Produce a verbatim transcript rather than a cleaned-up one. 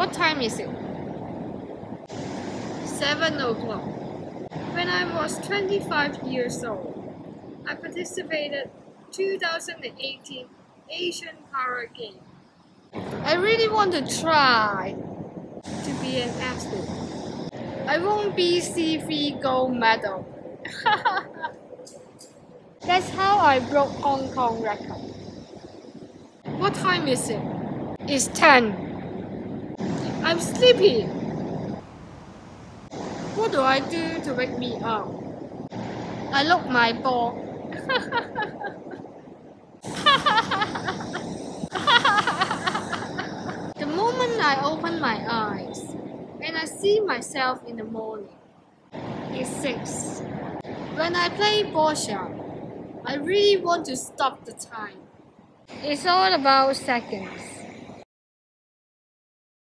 What time is it? Seven o'clock. When I was twenty-five years old, I participated in twenty eighteen Asian Para Games. I really want to try to be an athlete. I won B C three gold medal. That's how I broke Hong Kong record. What time is it? It's ten. I'm sleepy. What do I do to wake me up? I look my ball. The moment I open my eyes and I see myself in the morning, it's six. When I play ball shot, I really want to stop the time. It's all about seconds.